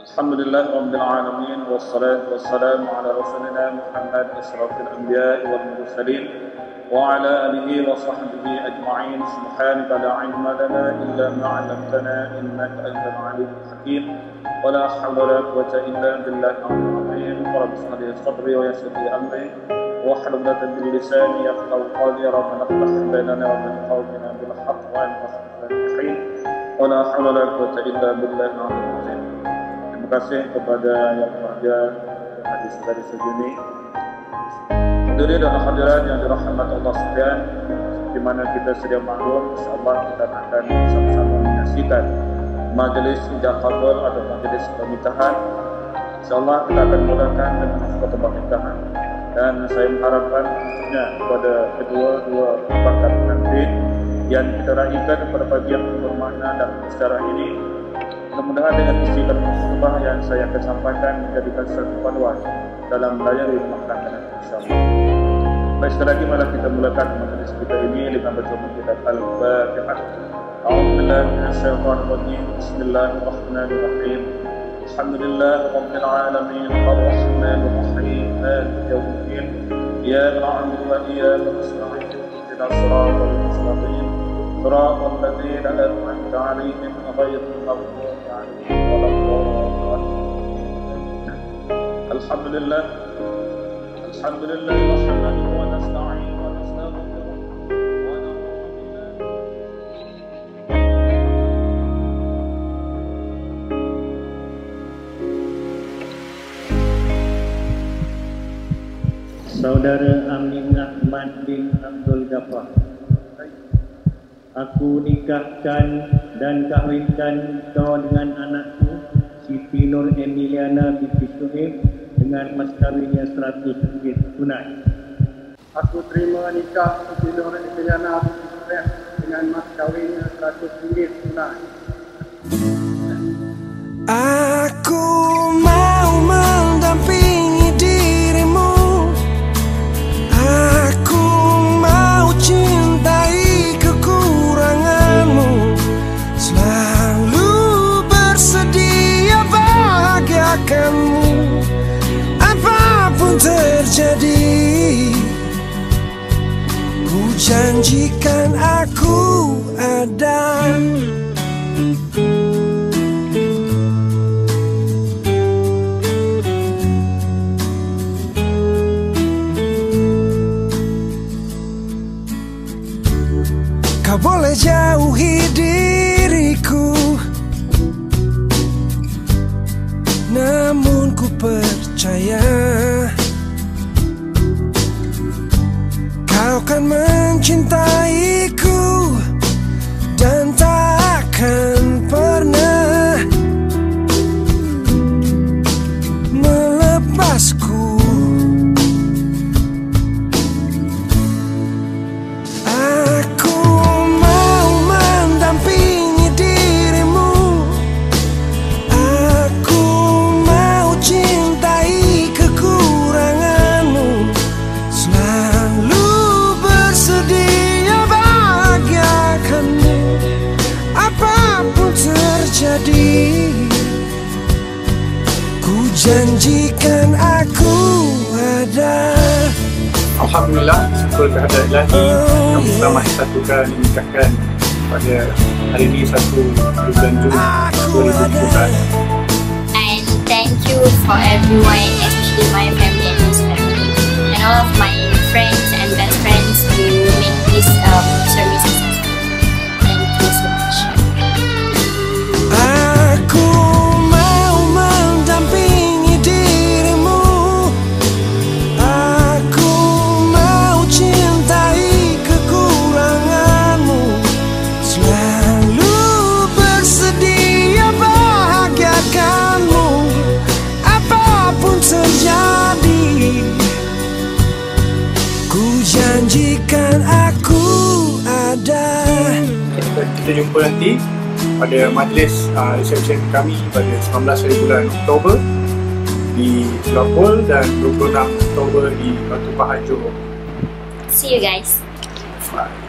Alhamdulillah Rabbil Alamin. Wassalatu wassalamu ala Rasulina Muhammad asyrafil anbiya wal mursalin wa ala alihi wa sahbihi ajma'in. Subhanaka la ilma lana illa ma 'allamtana innaka antal alimul hakim. Wa la hawla wa la quwwata illa billahi al-'azim. Rabbi shrah li sadri wa yassir li amri wahlul 'uqdatam min lisani yafqahu qawli. Rabbana iftah bainana wa bain qawmina bil haqq wa anta khairul hakimin. Wa la hawla wa la quwwata illa billahi al-'azim. Terima kasih kepada yang berbahagia hadis dari sejuni. Hadirin dan hadirat yang dirahmati Allah sekalian, di mana kita sedia maklum, insyaallah kita akan sama-sama menyaksikan majelis ijab qabul atau majelis pernikahan. Insyaallah kita akan mulakan dengan khutbah nikahan. Dan saya mengharapkan khususnya kepada kedua-dua bakal pengantin yang kita raikan pada pagi yang bermakna dan secara ini, mudah-mudahan dengan isi dan khutbah yang saya akan sampaikan menjadikan satu panduan dalam melayani rumah tangga insyaallah. Baik, sekali lagi malah kita mulakan majelis kita ini dengan baca kitab Al-Fatihah. A'udzubillahi minasyaitonir rajim. Bismillahirrahmanirrahim. Alhamdulillahirabbil alamin arrahmanir rahim maliki yaumiddin. Iyyaka na'budu wa iyyaka nasta'in ihdinas siratal mustaqim. صراط الذين أنعمت عليهم غير المغضوب عليهم ولا الضالين. الحمد لله نحمده ونستعينه ونستغفره ونعوذ بالله. Saudara Amin Ahmad bin Abdul Ghaffar, aku nikahkan dan kahwinkan kau dengan anakku Siti Nur Emiliana binti Syuaib dengan mas kawinnya RM100 tunai. Aku terima nikah Siti Nur Emiliana binti Syuaib dengan mas kawinnya RM100 tunai. Aku mau mendampingi dirimu. Aku mau cintai kamu, apapun terjadi, ku janjikan aku ada. Kau boleh jauhi diriku, namun ku percaya kau kan mencintaiku dan tak akan pernah melepasku. Aku mau mendampingi dirimu. Cintai kekuranganmu, selalu bersedia bahagiakanmu, apapun terjadi, ku janjikan aku ada. Alhamdulillah, syukur kehadirat Ilahi, kami telah disatukan dan menikahkan pada hari ini 1 bulan Jun 2017. Thank you for everyone, especially my family and his family, and all of my friends and best friends who make this service successful. Thank you so much. Aku mau mendampingi dirimu. Aku mau cintai kekuranganmu, selalu bersedia bahagiakanmu, apapun terjadi, ku janjikan aku ada. Kita jumpa nanti pada majlis reception kami pada 19 hari bulan Oktober di Selapul dan 26 Oktober di Batu Pahat, Johor. See you guys. Bye.